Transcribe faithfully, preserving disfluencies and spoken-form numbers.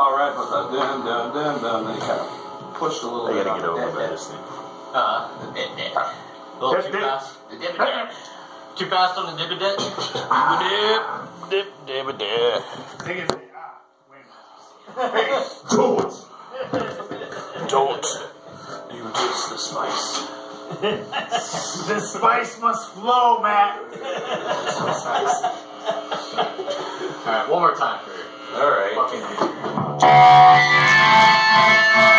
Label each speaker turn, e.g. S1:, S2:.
S1: alright, but the dum dum dum dum, they kind of pushed a little
S2: I
S1: bit.
S2: gotta get
S1: on
S2: over
S1: that.
S2: this thing.
S3: Uh, a little too fast. Too fast on the dip dip.
S2: Dip, dip, dip, dip.
S4: Thing is, ah, wait a minute. Hey, don't!
S2: Don't.
S1: You reduce the spice.
S4: The spice must flow, Matt.
S3: Alright, one more time for you.
S1: Alright.
S3: Fucking